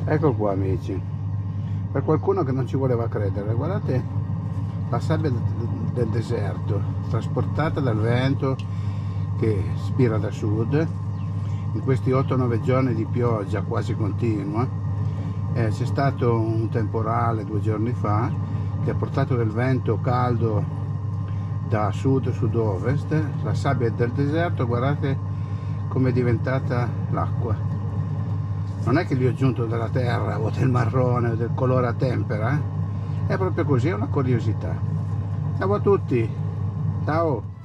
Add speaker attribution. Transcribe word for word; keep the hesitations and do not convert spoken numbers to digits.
Speaker 1: Ecco qua amici, per qualcuno che non ci voleva credere, guardate la sabbia del deserto trasportata dal vento che spira da sud in questi otto nove giorni di pioggia quasi continua. Eh, c'è stato un temporale due giorni fa che ha portato del vento caldo da sud sud-ovest, la sabbia del deserto, guardate come è diventata l'acqua. Non è che gli ho aggiunto della terra o del marrone o del colore a tempera, eh? È proprio così, è una curiosità. Ciao a tutti, ciao!